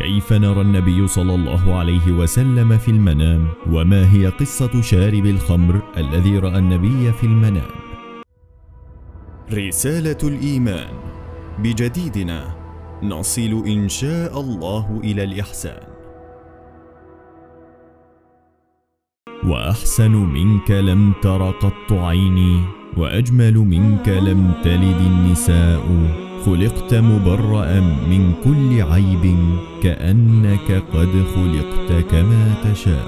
فكيف نرى النبي صلى الله عليه وسلم في المنام؟ وما هي قصة شارب الخمر الذي رأى النبي في المنام؟ رسالة الإيمان. بجديدنا نصل إن شاء الله إلى الإحسان. وأحسن منك لم تر قط عيني، وأجمل منك لم تلد النساء، خلقت مبرأ من كل عيب، كأنك قد خلقت كما تشاء.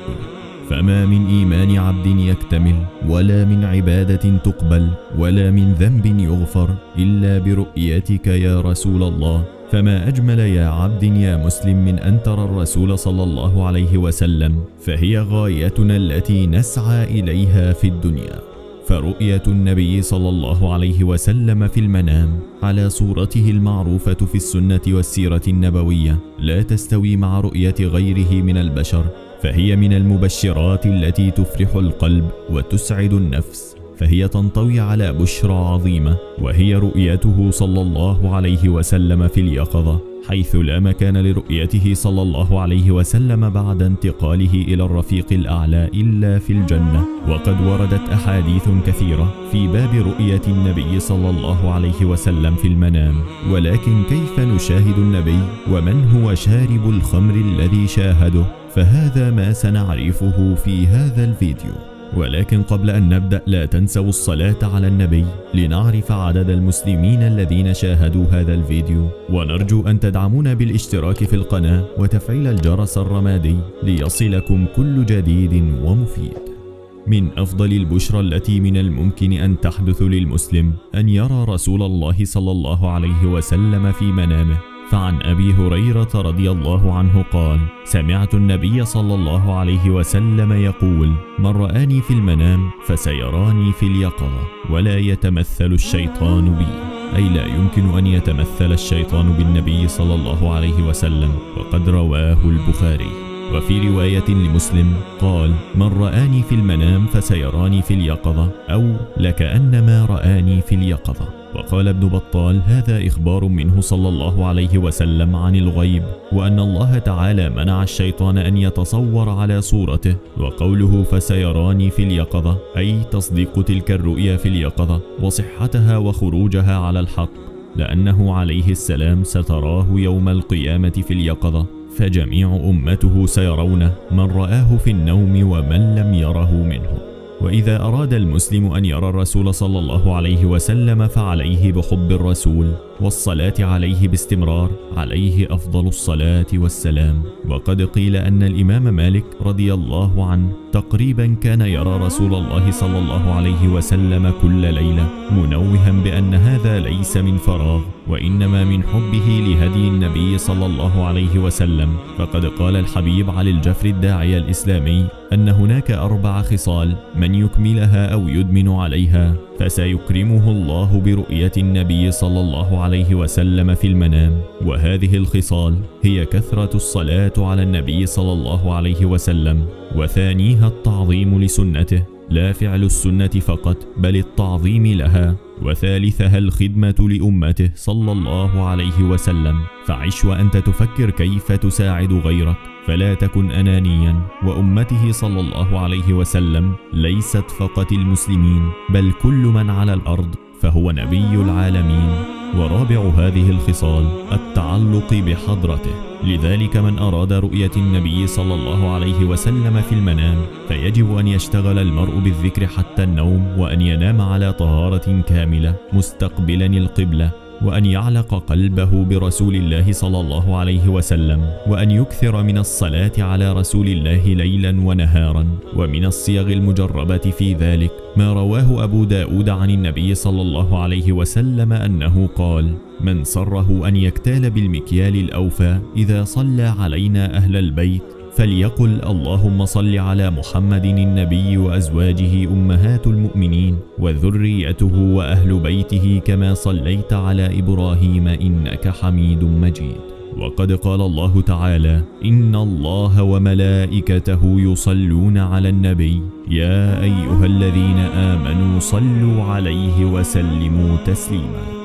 فما من إيمان عبد يكتمل، ولا من عبادة تقبل، ولا من ذنب يغفر إلا برؤيتك يا رسول الله. فما أجمل يا عبد يا مسلم من أن ترى الرسول صلى الله عليه وسلم، فهي غايتنا التي نسعى إليها في الدنيا. فرؤية النبي صلى الله عليه وسلم في المنام على صورته المعروفة في السنة والسيرة النبوية لا تستوي مع رؤية غيره من البشر، فهي من المبشرات التي تفرح القلب وتسعد النفس، فهي تنطوي على بشرى عظيمة، وهي رؤيته صلى الله عليه وسلم في اليقظة، حيث لا مكان لرؤيته صلى الله عليه وسلم بعد انتقاله إلى الرفيق الأعلى إلا في الجنة. وقد وردت أحاديث كثيرة في باب رؤية النبي صلى الله عليه وسلم في المنام، ولكن كيف نشاهد النبي ومن هو شارب الخمر الذي شاهده؟ فهذا ما سنعرفه في هذا الفيديو. ولكن قبل أن نبدأ لا تنسوا الصلاة على النبي لنعرف عدد المسلمين الذين شاهدوا هذا الفيديو، ونرجو أن تدعمونا بالاشتراك في القناة وتفعيل الجرس الرمادي ليصلكم كل جديد ومفيد. من أفضل البشرى التي من الممكن أن تحدث للمسلم أن يرى رسول الله صلى الله عليه وسلم في منامه. فعن أبي هريرة رضي الله عنه قال: سمعت النبي صلى الله عليه وسلم يقول: من رآني في المنام فسيراني في اليقظة، ولا يتمثل الشيطان بي، أي لا يمكن أن يتمثل الشيطان بالنبي صلى الله عليه وسلم، وقد رواه البخاري. وفي رواية لمسلم قال: من رآني في المنام فسيراني في اليقظة، أو لكأنما رآني في اليقظة. وقال ابن بطال: هذا إخبار منه صلى الله عليه وسلم عن الغيب، وأن الله تعالى منع الشيطان أن يتصور على صورته. وقوله فسيراني في اليقظة أي تصديق تلك الرؤيا في اليقظة وصحتها وخروجها على الحق، لأنه عليه السلام ستراه يوم القيامة في اليقظة، فجميع أمته سيرونه، من رآه في النوم ومن لم يره منه. وإذا أراد المسلم أن يرى الرسول صلى الله عليه وسلم فعليه بحب الرسول والصلاة عليه باستمرار، عليه أفضل الصلاة والسلام. وقد قيل أن الإمام مالك رضي الله عنه تقريبا كان يرى رسول الله صلى الله عليه وسلم كل ليلة، منوها بأن هذا ليس من فراغ، وإنما من حبه لهدي النبي صلى الله عليه وسلم. فقد قال الحبيب علي الجفر الداعية الإسلامي أن هناك 4 خصال من يكملها أو يدمن عليها فسيكرمه الله برؤية النبي صلى الله عليه وسلم في المنام. وهذه الخصال هي كثرة الصلاة على النبي صلى الله عليه وسلم، وثانيها التعظيم لسنته، لا فعل السنة فقط بل التعظيم لها، وثالثها الخدمة لأمته صلى الله عليه وسلم. فعش وأنت تفكر كيف تساعد غيرك، فلا تكن أنانيا. وأمته صلى الله عليه وسلم ليست فقط المسلمين بل كل من على الأرض، فهو نبي العالمين. ورابع هذه الخصال التعلق بحضرته. لذلك من أراد رؤية النبي صلى الله عليه وسلم في المنام فيجب أن يشتغل المرء بالذكر حتى النوم، وأن ينام على طهارة كاملة مستقبلا القبلة، وأن يعلق قلبه برسول الله صلى الله عليه وسلم، وأن يكثر من الصلاة على رسول الله ليلا ونهارا. ومن الصيغ المجربة في ذلك ما رواه أبو داود عن النبي صلى الله عليه وسلم أنه قال: من سره أن يكتال بالمكيال الأوفى إذا صلى علينا أهل البيت فليقل اللهم صل على محمد النبي وأزواجه أمهات المؤمنين وذريته وأهل بيته كما صليت على إبراهيم إنك حميد مجيد. وقد قال الله تعالى: إن الله وملائكته يصلون على النبي يا أيها الذين آمنوا صلوا عليه وسلموا تسليما.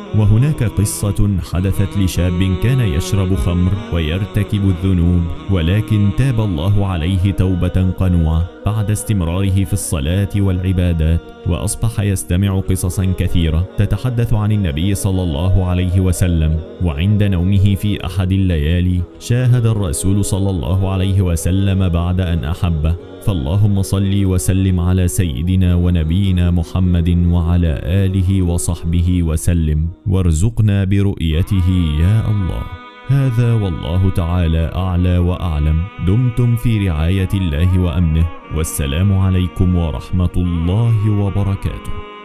وهناك قصة حدثت لشاب كان يشرب خمر ويرتكب الذنوب، ولكن تاب الله عليه توبة قنوعة بعد استمراره في الصلاة والعبادات، وأصبح يستمع قصصا كثيرة تتحدث عن النبي صلى الله عليه وسلم. وعند نومه في أحد الليالي شاهد الرسول صلى الله عليه وسلم بعد أن أحبه. فاللهم صل وسلم على سيدنا ونبينا محمد وعلى آله وصحبه وسلم، وارزقنا برؤيته يا الله. هذا والله تعالى أعلى وأعلم. دمتم في رعاية الله وأمنه، والسلام عليكم ورحمة الله وبركاته.